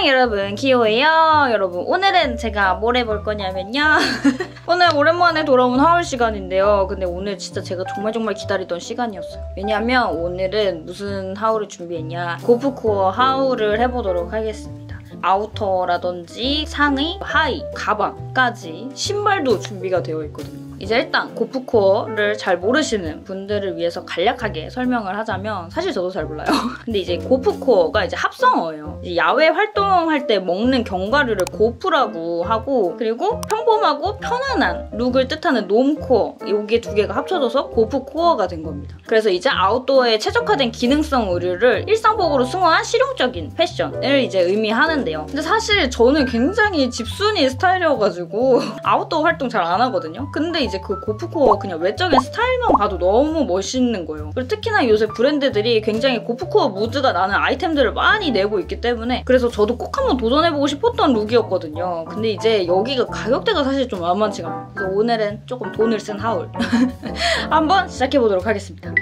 안녕 여러분, 키오예요. 여러분, 오늘은 제가 뭘 해볼 거냐면요. 오늘 오랜만에 돌아온 하울 시간인데요. 근데 오늘 진짜 제가 정말 기다리던 시간이었어요. 왜냐면 오늘은 무슨 하울을 준비했냐, 고프코어 하울을 해보도록 하겠습니다. 아우터라든지 상의, 하의, 가방까지 신발도 준비가 되어 있거든요. 이제 일단 고프코어를 잘 모르시는 분들을 위해서 간략하게 설명을 하자면, 사실 저도 잘 몰라요. 근데 이제 고프코어가 이제 합성어예요. 이제 야외 활동할 때 먹는 견과류를 고프라고 하고, 그리고 평범하고 편안한 룩을 뜻하는 놈코어, 여기 두 개가 합쳐져서 고프코어가 된 겁니다. 그래서 이제 아웃도어에 최적화된 기능성 의류를 일상복으로 승화한 실용적인 패션을 이제 의미하는데요. 근데 사실 저는 굉장히 집순이 스타일이어가지고 아웃도어 활동 잘 안 하거든요. 근데 이제 그 고프코어 그냥 외적인 스타일만 봐도 너무 멋있는 거예요. 그리고 특히나 요새 브랜드들이 굉장히 고프코어 무드가 나는 아이템들을 많이 내고 있기 때문에, 그래서 저도 꼭 한번 도전해보고 싶었던 룩이었거든요. 근데 이제 여기가 가격대가 사실 좀 만만치가 않아요. 그래서 오늘은 조금 돈을 쓴 하울 한번 시작해보도록 하겠습니다.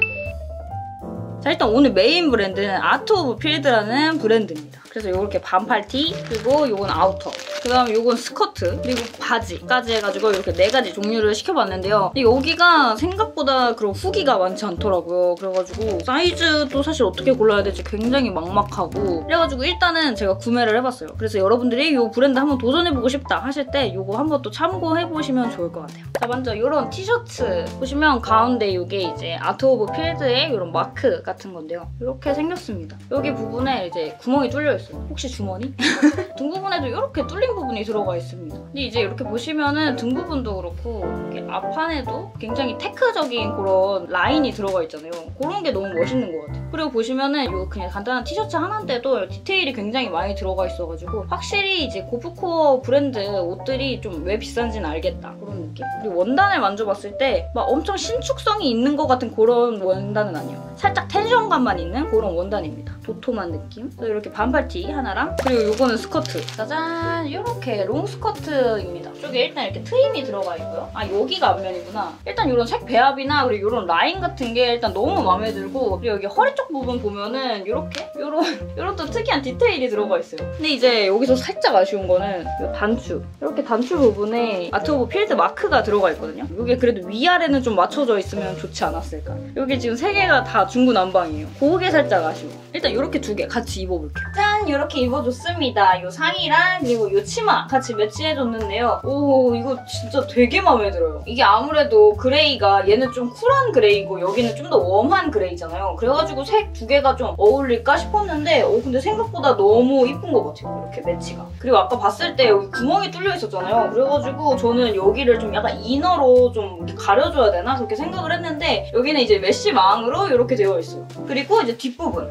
자, 일단 오늘 메인 브랜드는 아트 오브 필드라는 브랜드입니다. 그래서 이렇게 반팔티, 그리고 요건 아우터, 그 다음에 요건 스커트, 그리고 바지까지 해가지고 이렇게 4가지 종류를 시켜봤는데요. 근데 여기가 생각보다 그런 후기가 많지 않더라고요. 그래가지고 사이즈도 사실 어떻게 골라야 될지 굉장히 막막하고, 그래가지고 일단은 제가 구매를 해봤어요. 그래서 여러분들이 이 브랜드 한번 도전해보고 싶다 하실 때 이거 한번 또 참고해보시면 좋을 것 같아요. 자, 먼저 이런 티셔츠 보시면 가운데 이게 이제 아트 오브 필드의 이런 마크 같은 건데요. 이렇게 생겼습니다. 여기 부분에 이제 구멍이 뚫려 있어요. 혹시 주머니? 등 부분에도 이렇게 뚫린 부분이 들어가 있습니다. 근데 이제 이렇게 보시면은 등 부분도 그렇고 이렇게 앞판에도 굉장히 테크적인 그런 라인이 들어가 있잖아요. 그런 게 너무 멋있는 것 같아요. 그리고 보시면은 요 그냥 간단한 티셔츠 하나인데도 디테일이 굉장히 많이 들어가 있어가지고 확실히 이제 고프코어 브랜드 옷들이 좀 왜 비싼지는 알겠다, 그런 느낌? 그리고 원단을 만져봤을 때 막 엄청 신축성이 있는 것 같은 그런 원단은 아니에요. 살짝 텐션감만 있는 그런 원단입니다. 도톰한 느낌? 이렇게 반팔티 하나랑, 그리고 요거는 스커트. 짜잔! 이렇게 롱 스커트입니다. 이쪽에 일단 이렇게 트임이 들어가 있고요. 아, 여기가 앞면이구나. 일단 이런 색 배합이나 그리고 이런 라인 같은 게 일단 너무 마음에 들고, 그리고 여기 허리 쪽 부분 보면은 이렇게 이런 또 특이한 디테일이 들어가 있어요. 근데 이제 여기서 살짝 아쉬운 거는 이 단추. 이렇게 단추 부분에 아트 오브 필드 마크가 들어가 있거든요. 이게 그래도 위아래는 좀 맞춰져 있으면 좋지 않았을까. 여기 지금 3개가 다 중구난방이에요. 그게 살짝 아쉬워. 일단 이렇게 2개 같이 입어볼게요. 짠! 이렇게 입어줬습니다. 이 상의랑 그리고 이 치마 같이 매치해줬는데요. 오, 이거 진짜 되게 마음에 들어요. 이게 아무래도 그레이가 얘는 좀 쿨한 그레이고 여기는 좀 더 웜한 그레이잖아요. 그래가지고 색 2개가 좀 어울릴까 싶었는데 근데 생각보다 너무 이쁜 것 같아요. 이렇게 매치가. 그리고 아까 봤을 때 여기 구멍이 뚫려 있었잖아요. 그래가지고 저는 여기를 좀 약간 이너로 좀 이렇게 가려줘야 되나 그렇게 생각을 했는데, 여기는 이제 메쉬망으로 이렇게 되어 있어요. 그리고 이제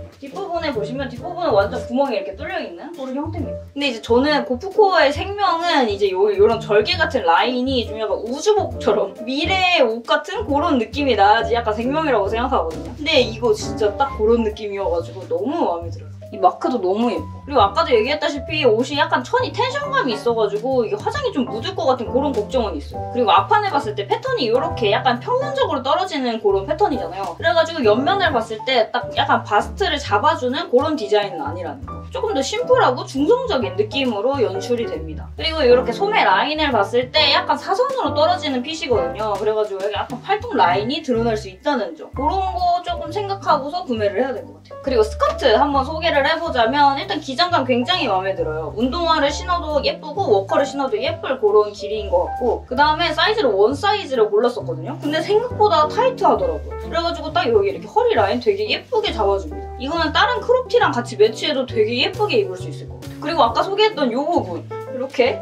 뒷부분에 보시면 뒷부분은 완전 구멍이 이렇게 뚫려있는 그런 형태입니다. 근데 이제 저는 고프코어의 생명은 이제 요런 절개 같은 라인이 좀 약간 우주복처럼 미래의 옷 같은 그런 느낌이 나야지 약간 생명이라고 생각하거든요. 근데 이거 진짜 딱 그런 느낌이어가지고 너무 마음에 들어요. 이 마크도 너무 예뻐. 그리고 아까도 얘기했다시피 옷이 약간 천이 텐션감이 있어가지고 이게 화장이 좀 묻을 것 같은 그런 걱정은 있어요. 그리고 앞판을 봤을 때 패턴이 이렇게 약간 평면적으로 떨어지는 그런 패턴이잖아요. 그래가지고 옆면을 봤을 때 딱 약간 바스트를 잡아주는 그런 디자인은 아니라는 거. 조금 더 심플하고 중성적인 느낌으로 연출이 됩니다. 그리고 이렇게 소매 라인을 봤을 때 약간 사선으로 떨어지는 핏이거든요. 그래가지고 여기 약간 팔뚝 라인이 드러날 수 있다는 점. 그런 거 조금 생각하고서 구매를 해야 될 것 같아요. 그리고 스커트 한번 소개를 해보자면, 일단 기장감 굉장히 마음에 들어요. 운동화를 신어도 예쁘고 워커를 신어도 예쁠 그런 길이인 것 같고, 그 다음에 사이즈를 원 사이즈를 골랐었거든요. 근데 생각보다 타이트하더라고요. 그래가지고 딱 여기 이렇게 허리 라인 되게 예쁘게 잡아줍니다. 이거는 다른 크롭티랑 같이 매치해도 되게 예쁘게 입을 수 있을 것 같아요. 그리고 아까 소개했던 이 부분, 이렇게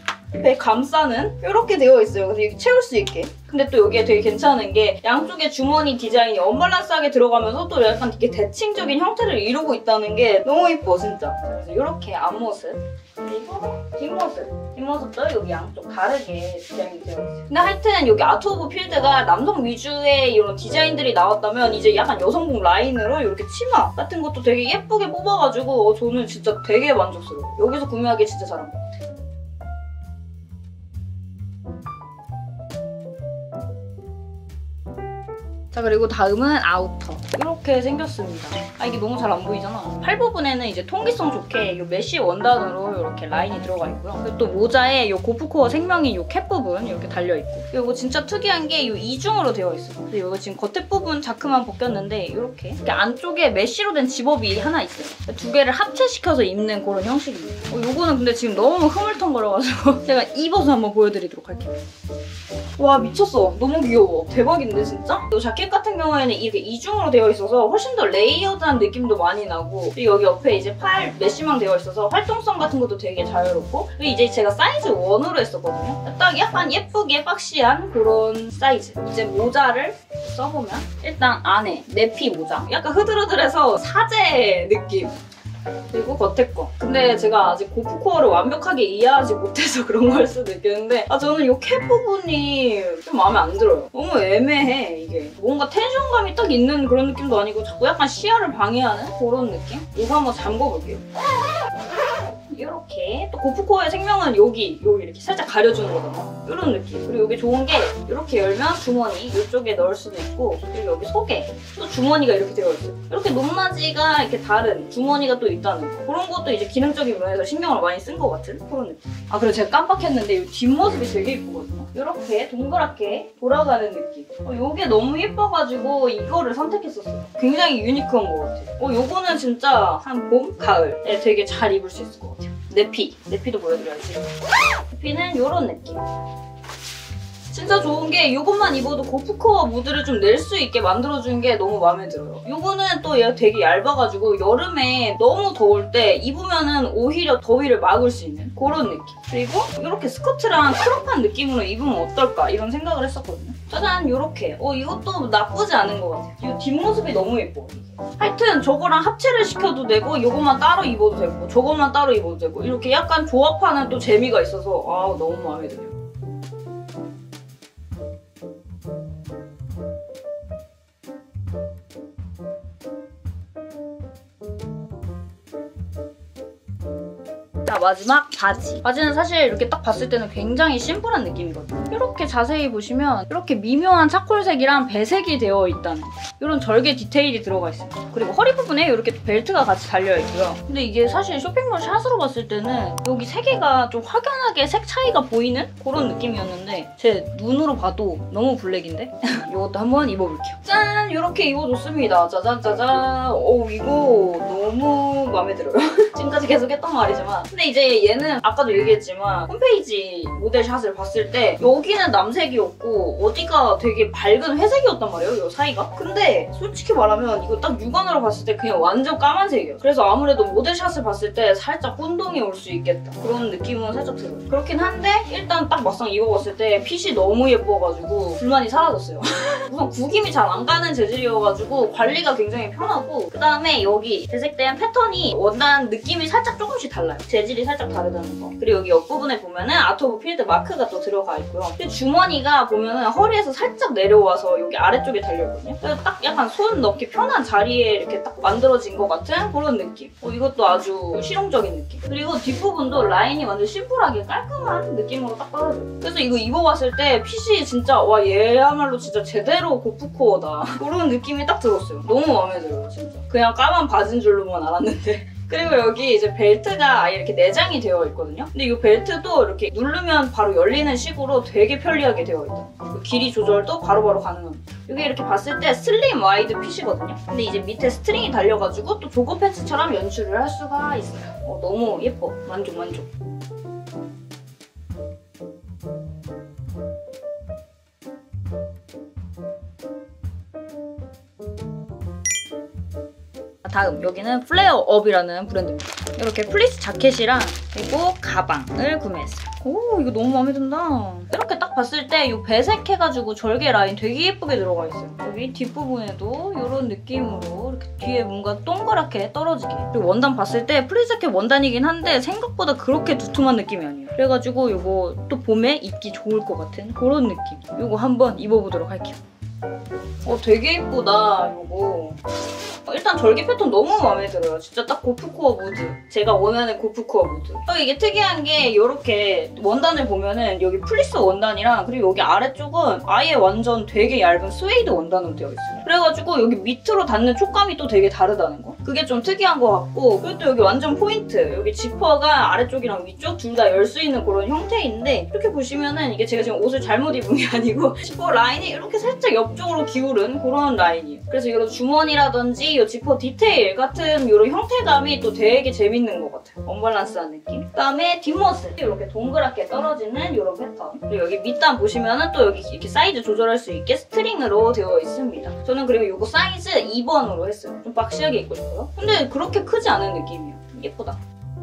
배 감싸는 이렇게 되어 있어요. 그래서 이렇게 채울 수 있게. 근데 또 여기에 되게 괜찮은 게 양쪽에 주머니 디자인이 언밸런스하게 들어가면서 또 약간 이렇게 대칭적인 형태를 이루고 있다는 게 너무 이뻐 진짜. 그래서 이렇게 앞모습, 그리고 뒷모습도 여기 양쪽 다르게 디자인이 되어 있어요. 근데 하여튼 여기 아트 오브 필드가 남성 위주의 이런 디자인들이 나왔다면, 이제 약간 여성복 라인으로 이렇게 치마 같은 것도 되게 예쁘게 뽑아가지고 저는 진짜 되게 만족스러워요. 여기서 구매하기 진짜 잘한 것 같아요. 자, 그리고 다음은 아우터. 이렇게 생겼습니다. 아, 이게 너무 잘 안 보이잖아. 팔 부분에는 이제 통기성 좋게 이 메쉬 원단으로 이렇게 라인이 들어가 있고요. 그리고 또 모자에 이 고프코어 생명인 이 캡 부분 이렇게 달려있고. 그리고 이거 진짜 특이한 게 이 이중으로 되어 있어요. 근데 이거 지금 겉에 부분 자크만 벗겼는데 이렇게 안쪽에 메쉬로 된 집업이 하나 있어요. 두 개를 합체시켜서 입는 그런 형식입니다. 이거는 근데 지금 너무 흐물텅거려가지고 제가 입어서 한번 보여드리도록 할게요. 와, 미쳤어. 너무 귀여워. 대박인데 진짜? 이 자켓 같은 경우에는 이렇게 이중으로 되어 있어서 훨씬 더 레이어드한 느낌도 많이 나고, 그리고 여기 옆에 이제 팔 메쉬망 되어 있어서 활동성 같은 것도 되게 자유롭고, 그리고 이제 제가 사이즈 1으로 했었거든요. 딱 약간 예쁘게 박시한 그런 사이즈. 이제 모자를 써보면 일단 안에 네피 모자. 약간 흐드러들해서 사제 느낌. 그리고 겉에 거. 근데 제가 아직 고프코어를 완벽하게 이해하지 못해서 그런 걸 수도 있겠는데, 저는 이 캡 부분이 좀 마음에 안 들어요. 너무 애매해, 이게. 뭔가 텐션감이 딱 있는 그런 느낌도 아니고 자꾸 약간 시야를 방해하는 그런 느낌? 이거 한번 잠궈볼게요. 이렇게. 또 고프코어의 생명은 여기 이렇게 살짝 가려주는 거잖아. 이런 느낌. 그리고 여기 좋은 게 이렇게 열면 주머니 이쪽에 넣을 수도 있고, 그리고 여기 속에 또 주머니가 이렇게 되어 있어요. 이렇게 높낮이가 이렇게 다른 주머니가 또 있다는 거. 그런 것도 이제 기능적인 면에서 신경을 많이 쓴 것 같은 그런 느낌. 아, 그리고 제가 깜빡했는데 이 뒷모습이 되게 예쁘거든요. 이렇게 동그랗게 돌아가는 느낌. 이게 너무 예뻐가지고 이거를 선택했었어요. 굉장히 유니크한 것 같아요. 요거는 진짜 한 봄, 가을에 되게 잘 입을 수 있을 것 같아요. 네피도 보여드려야지. 네피는 이런 느낌. 진짜 좋은 게 이것만 입어도 고프코어 무드를 좀 낼 수 있게 만들어준 게 너무 마음에 들어요. 이거는 또 얘가 되게 얇아가지고 여름에 너무 더울 때 입으면은 오히려 더위를 막을 수 있는 그런 느낌. 그리고 이렇게 스커트랑 크롭한 느낌으로 입으면 어떨까 이런 생각을 했었거든요. 짜잔, 이렇게. 이것도 나쁘지 않은 것 같아요. 이 뒷모습이 너무 예뻐. 하여튼 저거랑 합체를 시켜도 되고 이것만 따로 입어도 되고 저것만 따로 입어도 되고 이렇게 약간 조합하는 또 재미가 있어서 너무 마음에 들어요. 자, 마지막 바지. 바지는 사실 이렇게 딱 봤을 때는 굉장히 심플한 느낌이거든요. 이렇게 자세히 보시면 이렇게 미묘한 차콜색이랑 배색이 되어 있다는 이런 절개 디테일이 들어가 있어요. 그리고 허리 부분에 이렇게 벨트가 같이 달려있고요. 근데 이게 사실 쇼핑몰 샷으로 봤을 때는 여기 세 개가 좀 확연하게 색 차이가 보이는 그런 느낌이었는데 제 눈으로 봐도 너무 블랙인데? 이것도 한번 입어볼게요. 짠! 이렇게 입어줬습니다. 짜잔짜잔. 이거 너무 마음에 들어요. 지금까지 계속 했던 말이지만, 근데 이제 얘는 아까도 얘기했지만 홈페이지 모델샷을 봤을 때 여기는 남색이었고 어디가 되게 밝은 회색이었단 말이에요, 이 사이가. 근데 솔직히 말하면 이거 딱 육안으로 봤을 때 그냥 완전 까만색이에요. 그래서 아무래도 모델샷을 봤을 때 살짝 혼동이 올 수 있겠다 그런 느낌은 살짝 들어요. 그렇긴 한데 일단 딱 막상 입어봤을 때 핏이 너무 예뻐가지고 불만이 사라졌어요. 우선 구김이 잘 안 가는 재질이어가지고 관리가 굉장히 편하고, 그 다음에 여기 배색된 패턴이 원단 느낌이 살짝 조금씩 달라요. 재질이 살짝 다르다는 거. 그리고 여기 옆부분에 보면은 아트 오브 필드 마크가 또 들어가 있고요. 그리고 주머니가 보면은 허리에서 살짝 내려와서 여기 아래쪽에 달려있거든요. 그래서 딱 약간 손 넣기 편한 자리에 이렇게 딱 만들어진 것 같은 그런 느낌. 이것도 아주 실용적인 느낌. 그리고 뒷부분도 라인이 완전 심플하게 깔끔한 느낌으로 딱 떨어져요. 그래서 이거 입어봤을 때 핏이 진짜 얘야말로 진짜 제대로 고프코어다 그런 느낌이 딱 들었어요. 너무 마음에 들어요, 진짜. 그냥 까만 바지인 줄로만 알았는데. 그리고 여기 이제 벨트가 아예 이렇게 내장이 되어 있거든요. 근데 이 벨트도 이렇게 누르면 바로 열리는 식으로 되게 편리하게 되어 있다. 길이 조절도 바로바로 가능합니다. 여기 이렇게 봤을 때 슬림 와이드 핏이거든요. 근데 이제 밑에 스트링이 달려가지고 또 조거 팬츠처럼 연출을 할 수가 있어요. 너무 예뻐. 만족. 다음 여기는 플레어업이라는 브랜드입니다. 이렇게 플리스 자켓이랑 그리고 가방을 구매했어요. 오, 이거 너무 마음에 든다. 이렇게 딱 봤을 때 이 배색해가지고 절개 라인 되게 예쁘게 들어가 있어요. 여기 뒷부분에도 이런 느낌으로 이렇게 뒤에 뭔가 동그랗게 떨어지게. 그리고 원단 봤을 때 플리스 자켓 원단이긴 한데 생각보다 그렇게 두툼한 느낌이 아니에요. 그래가지고 이거 또 봄에 입기 좋을 것 같은 그런 느낌. 이거 한번 입어보도록 할게요. 되게 예쁘다, 이거. 일단 일단 절개 패턴 너무 마음에 들어요. 진짜 딱 고프코어 무드. 제가 원하는 고프코어 무드. 이게 특이한 게 이렇게 원단을 보면은 여기 플리스 원단이랑 그리고 여기 아래쪽은 아예 완전 되게 얇은 스웨이드 원단으로 되어 있어요. 그래가지고 여기 밑으로 닿는 촉감이 또 되게 다르다는 거. 그게 좀 특이한 것 같고 그리고 또 여기 완전 포인트. 여기 지퍼가 아래쪽이랑 위쪽 둘 다 열 수 있는 그런 형태인데 이렇게 보시면은 이게 제가 지금 옷을 잘못 입은 게 아니고 지퍼 라인이 이렇게 살짝 옆쪽으로 기울은 그런 라인이에요. 그래서 이런 주머니라든지 이 지퍼 디테일 같은 이런 형태감이 또 되게 재밌는 것 같아요. 언밸런스한 느낌. 그다음에 뒷모습 이렇게 동그랗게 떨어지는 이런 패턴. 그리고 여기 밑단 보시면은 또 여기 이렇게 사이즈 조절할 수 있게 스트링으로 되어 있습니다. 저는 그리고 이거 사이즈 2번으로 했어요. 좀 박시하게 입고 싶어요. 근데 그렇게 크지 않은 느낌이에요. 예쁘다.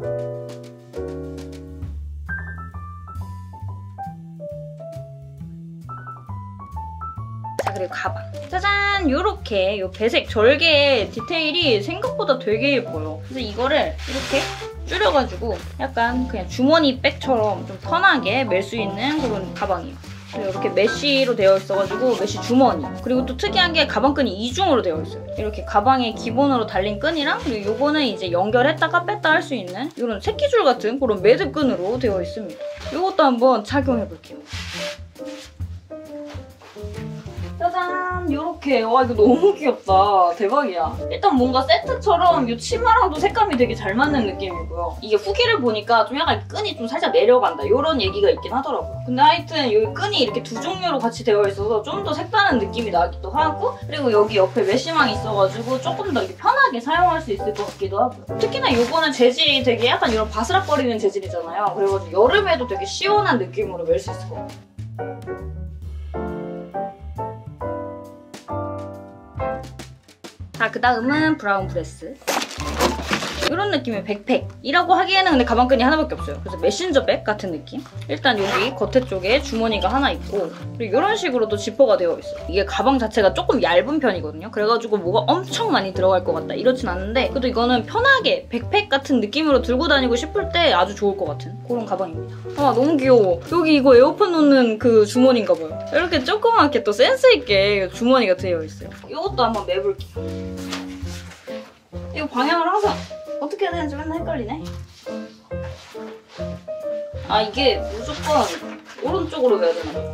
자, 그리고 가방. 짜잔! 요렇게 요 배색 절개 디테일이 생각보다 되게 예뻐요. 그래서 이거를 이렇게 줄여가지고 약간 그냥 주머니 백처럼 좀 편하게 멜 수 있는 그런 가방이에요. 그리고 이렇게 메쉬로 되어 있어가지고 메쉬 주머니. 그리고 또 특이한 게 가방끈이 이중으로 되어 있어요. 이렇게 가방에 기본으로 달린 끈이랑 그리고 요거는 이제 연결했다가 뺐다 할 수 있는 이런 새끼줄 같은 그런 매듭끈으로 되어 있습니다. 요것도 한번 착용해볼게요. 짜잔! 요렇게. 와, 이거 너무 귀엽다. 대박이야. 일단 뭔가 세트처럼 이 치마랑도 색감이 되게 잘 맞는 느낌이고요. 이게 후기를 보니까 좀 약간 끈이 좀 살짝 내려간다 이런 얘기가 있긴 하더라고요. 근데 하여튼 여기 끈이 이렇게 두 종류로 같이 되어 있어서 좀 더 색다른 느낌이 나기도 하고 그리고 여기 옆에 메쉬망이 있어가지고 조금 더 이렇게 편하게 사용할 수 있을 것 같기도 하고요. 특히나 이거는 재질이 되게 약간 이런 바스락거리는 재질이잖아요. 그래가지고 여름에도 되게 시원한 느낌으로 멜 수 있을 것 같아요. 자, 그 다음은 브라운 브레스. 이런 느낌의 백팩이라고 하기에는 근데 가방끈이 하나밖에 없어요. 그래서 메신저백 같은 느낌? 일단 여기 겉에 쪽에 주머니가 하나 있고 그리고 이런 식으로 또 지퍼가 되어 있어요. 이게 가방 자체가 조금 얇은 편이거든요. 그래가지고 뭐가 엄청 많이 들어갈 것 같다 이렇진 않은데 그래도 이거는 편하게 백팩 같은 느낌으로 들고 다니고 싶을 때 아주 좋을 것 같은 그런 가방입니다. 아, 너무 귀여워. 여기 이거 에어팟 놓는 그 주머니인가 봐요. 이렇게 조그맣게 또 센스있게 주머니가 되어 있어요. 이것도 한번 매볼게요. 이거 방향을 항상 어떻게 해야 되는지 맨날 헷갈리네. 아, 이게 무조건 오른쪽으로 해야 되나 봐.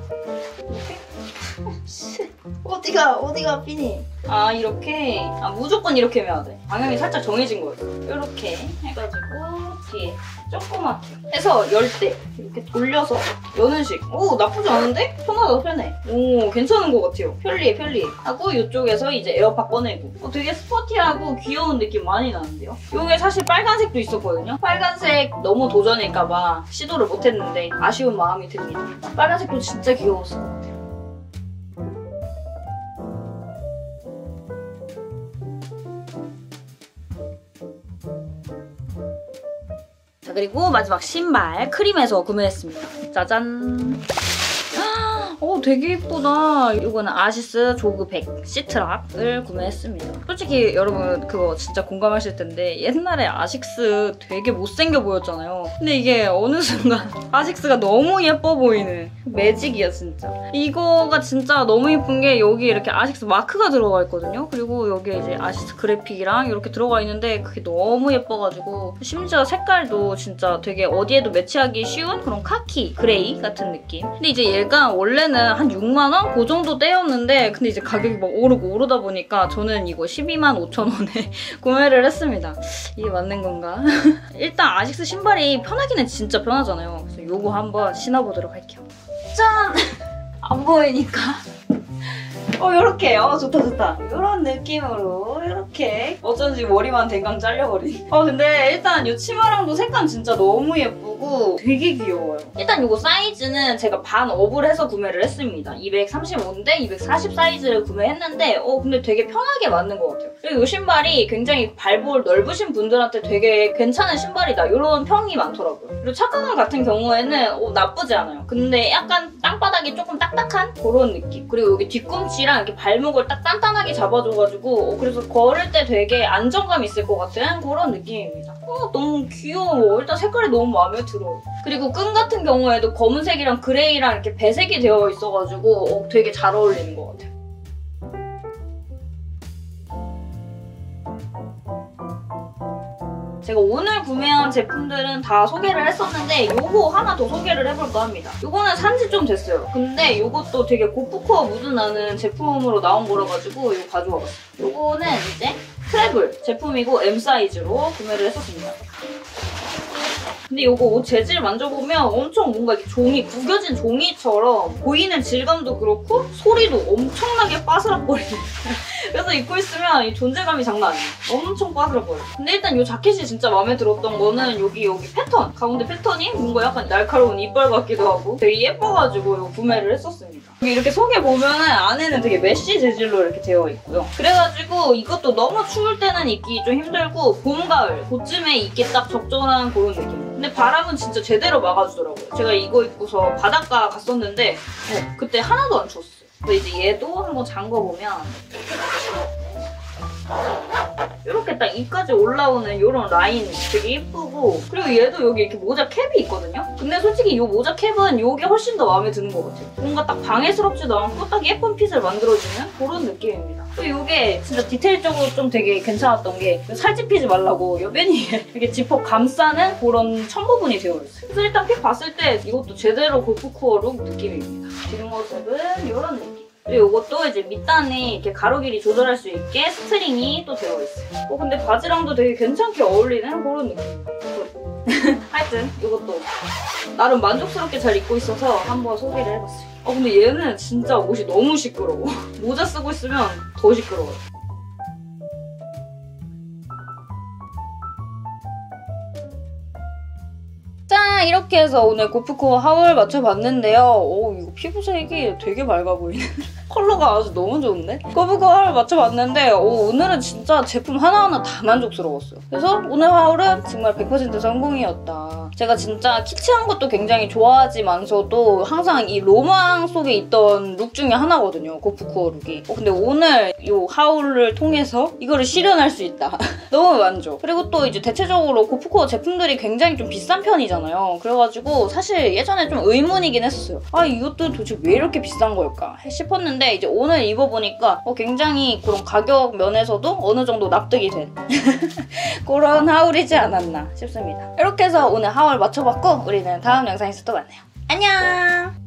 이렇게? 어디가 삐니? 아, 이렇게? 아, 무조건 이렇게 해야 돼. 방향이 살짝 정해진 거예요. 이렇게 해가지고 뒤에 조그맣게 해서 열 때 이렇게 돌려서 여는 식. 오, 나쁘지 않은데? 편하다, 편해. 오, 괜찮은 것 같아요. 편리해. 하고 이쪽에서 이제 에어팟 꺼내고. 되게 스포티하고 귀여운 느낌 많이 나는데요? 이게 사실 빨간색도 있었거든요? 빨간색 너무 도전일까봐 시도를 못했는데 아쉬운 마음이 듭니다. 빨간색도 진짜 귀여웠을 것 같아요. 자, 그리고 마지막 신발 크림에서 구매했습니다. 짜잔! 되게 예쁘다. 이거는 아시스 조그 100 시트락을 구매했습니다. 솔직히 여러분 그거 진짜 공감하실 텐데 옛날에 아식스 되게 못생겨 보였잖아요. 근데 이게 어느 순간 아식스가 너무 예뻐 보이는 매직이야 진짜. 이거가 진짜 너무 예쁜 게 여기 이렇게 아식스 마크가 들어가 있거든요. 그리고 여기에 이제 아식스 그래픽이랑 이렇게 들어가 있는데 그게 너무 예뻐가지고 심지어 색깔도 진짜 되게 어디에도 매치하기 쉬운 그런 카키 그레이 같은 느낌. 근데 이제 얘가 원래는 한 6만 원? 그 정도 떼였는데 근데 이제 가격이 막 오르다 보니까 저는 이거 12만 5천 원에 구매를 했습니다. 이게 맞는 건가? 일단 아식스 신발이 편하기는 진짜 편하잖아요. 그래서 이거 한번 신어보도록 할게요. 짠! 안 보이니까. 요렇게. 좋다. 요런 느낌으로 요렇게. 어쩐지 머리만 댕강 잘려버린. 근데 일단 이 치마랑도 색감 진짜 너무 예쁘고 되게 귀여워요. 일단 이거 사이즈는 제가 반 업을 해서 구매를 했습니다. 235인데 240 사이즈를 구매했는데 근데 되게 편하게 맞는 것 같아요. 그리고 이 신발이 굉장히 발볼 넓으신 분들한테 되게 괜찮은 신발이다 이런 평이 많더라고요. 그리고 착강감 같은 경우에는 나쁘지 않아요. 근데 약간 땅바닥이 조금 딱딱한 그런 느낌. 그리고 여기 뒤꿈치랑 이렇게 발목을 딱 단단하게 잡아줘가지고 그래서 걸을 때 되게 안정감 있을 것 같은 그런 느낌입니다. 너무 귀여워. 일단 색깔이 너무 마음에 들어요. 그리고 끈 같은 경우에도 검은색이랑 그레이랑 이렇게 배색이 되어 있어가지고 되게 잘 어울리는 것 같아요. 제가 오늘 구매한 제품들은 다 소개를 했었는데 요거 하나 더 소개를 해볼까 합니다. 요거는 산지 좀 됐어요. 근데 요것도 되게 고프코어 무드 나는 제품으로 나온 거라 가지고 이거 가져와봤어요. 요거는 이제 트래블 제품이고 M 사이즈로 구매를 했었습니다. 근데 이거 옷 재질 만져보면 엄청 뭔가 이렇게 종이, 구겨진 종이처럼 보이는 질감도 그렇고 소리도 엄청나게 빠스락거리는 그래서 입고 있으면 이 존재감이 장난 아니에요. 엄청 빠스락거려요. 근데 일단 이 자켓이 진짜 마음에 들었던 거는 여기 패턴, 가운데 패턴이 뭔가 약간 날카로운 이빨 같기도 하고 되게 예뻐가지고 이거 구매를 했었습니다. 이렇게 속에 보면은 안에는 되게 메쉬 재질로 이렇게 되어 있고요. 그래가지고 이것도 너무 추울 때는 입기 좀 힘들고 봄, 가을 그쯤에 입기 딱 적절한 그런 느낌. 근데 바람은 진짜 제대로 막아주더라고요. 제가 이거 입고서 바닷가 갔었는데 그때 하나도 안 추웠어요. 근데 이제 얘도 한번 잠궈보면 이렇게 딱 입까지 올라오는 이런 라인 되게 예쁘고 그리고 얘도 여기 이렇게 모자 캡이 있거든요? 근데 솔직히 이 모자 캡은 이게 훨씬 더 마음에 드는 것 같아요. 뭔가 딱 방해스럽지도 않고 딱 예쁜 핏을 만들어주는 그런 느낌입니다. 또 이게 진짜 디테일적으로 좀 되게 괜찮았던 게 살집히지 말라고 옆면이 이렇게 지퍼 감싸는 그런 천 부분이 되어 있어요. 그래서 일단 핏 봤을 때 이것도 제대로 고프코어 룩 느낌입니다. 뒷모습은 이런 느낌. 그리고 이것도 이제 밑단에 이렇게 가로 길이 조절할 수 있게 스트링이 또 되어 있어요. 근데 바지랑도 되게 괜찮게 어울리는 그런 느낌입니다. 하여튼 이것도 나름 만족스럽게 잘 입고 있어서 한번 소개를 해봤어요. 근데 얘는 진짜 옷이 너무 시끄러워. 모자 쓰고 있으면 더 시끄러워요. 짠! 이렇게 해서 오늘 고프코어 하울 맞춰봤는데요. 이거 피부색이 되게 밝아 보이네. 컬러가 아주 너무 좋은데? 고프코어 하울 맞춰봤는데 오늘은 진짜 제품 하나하나 다 만족스러웠어요. 그래서 오늘 하울은 정말 100% 성공이었다. 제가 진짜 키치한 것도 굉장히 좋아하지만서도 항상 이 로망 속에 있던 룩 중에 하나거든요. 고프코어 룩이. 근데 오늘 이 하울을 통해서 이거를 실현할 수 있다. 너무 만족. 그리고 또 이제 대체적으로 고프코어 제품들이 굉장히 좀 비싼 편이잖아요. 그래가지고 사실 예전에 좀 의문이긴 했었어요. 이것도 도대체 왜 이렇게 비싼 걸까 싶었는데 이제 오늘 입어보니까 굉장히 그런 가격 면에서도 어느 정도 납득이 된 그런 하울이지 않았나 싶습니다. 이렇게 해서 오늘 하울 맞춰봤고 우리는 다음 영상에서 또 만나요. 안녕!